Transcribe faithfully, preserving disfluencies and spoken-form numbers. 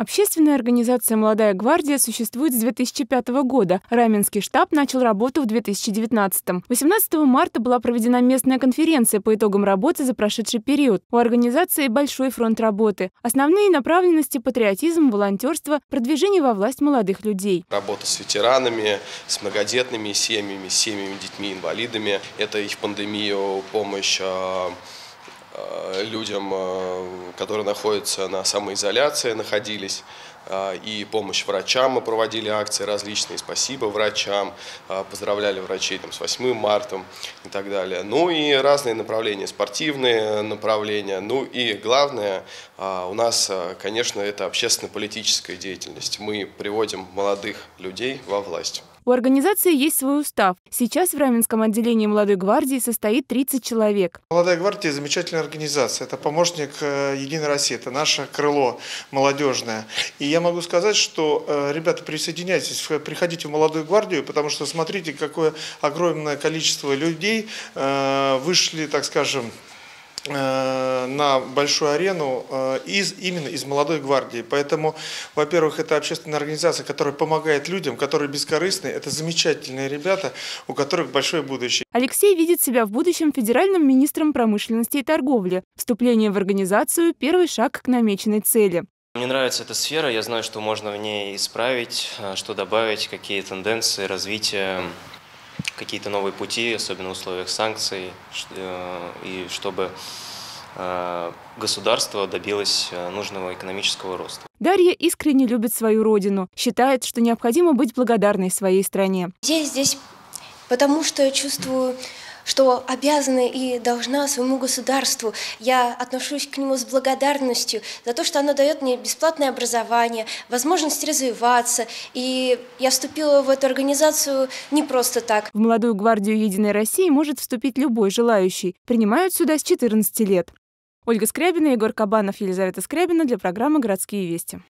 Общественная организация «Молодая гвардия» существует с две тысячи пятого года. Раменский штаб начал работу в две тысячи девятнадцатом. восемнадцатого марта была проведена местная конференция по итогам работы за прошедший период. У организации большой фронт работы. Основные направленности – патриотизм, волонтерство, продвижение во власть молодых людей. Работа с ветеранами, с многодетными семьями, с семьями, детьми, инвалидами. Это и в пандемию помощь людям, которые находятся на самоизоляции, находились, и помощь врачам. Мы проводили акции различные, спасибо врачам, поздравляли врачей там, с восьмым марта и так далее. Ну и разные направления, спортивные направления. Ну и главное, у нас, конечно, это общественно-политическая деятельность. Мы приводим молодых людей во власть. У организации есть свой устав. Сейчас в Раменском отделении «Молодой гвардии» состоит тридцать человек. «Молодая гвардия» – замечательная организация. Это помощник «Единой России», это наше крыло молодежное. И я могу сказать, что, ребята, присоединяйтесь, приходите в «Молодую гвардию», потому что смотрите, какое огромное количество людей вышли, так скажем, на большую арену из, именно из «Молодой гвардии». Поэтому, во-первых, это общественная организация, которая помогает людям, которые бескорыстные. Это замечательные ребята, у которых большое будущее. Алексей видит себя в будущем федеральным министром промышленности и торговли. Вступление в организацию – первый шаг к намеченной цели. Мне нравится эта сфера, я знаю, что можно в ней исправить, что добавить, какие тенденции, развития, какие-то новые пути, особенно в условиях санкций, и чтобы государство добилось нужного экономического роста. Дарья искренне любит свою родину, считает, что необходимо быть благодарной своей стране. Я здесь, потому что я чувствую, что обязана и должна своему государству. Я отношусь к нему с благодарностью за то, что оно дает мне бесплатное образование, возможность развиваться. И я вступила в эту организацию не просто так. В «Молодую гвардию Единой России» может вступить любой желающий. Принимают сюда с четырнадцати лет. Ольга Скрябина, Егор Кабанов, Елизавета Скрябина для программы «Городские вести».